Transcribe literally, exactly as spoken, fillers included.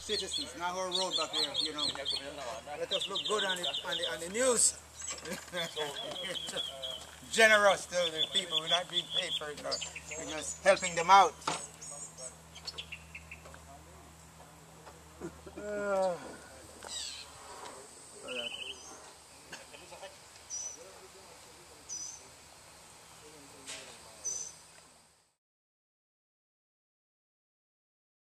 citizens, not our road back here, you know. Let us look good on, it, on, the, on the news. Generous to the people, we're not being paid for it, we're just helping them out. Uh.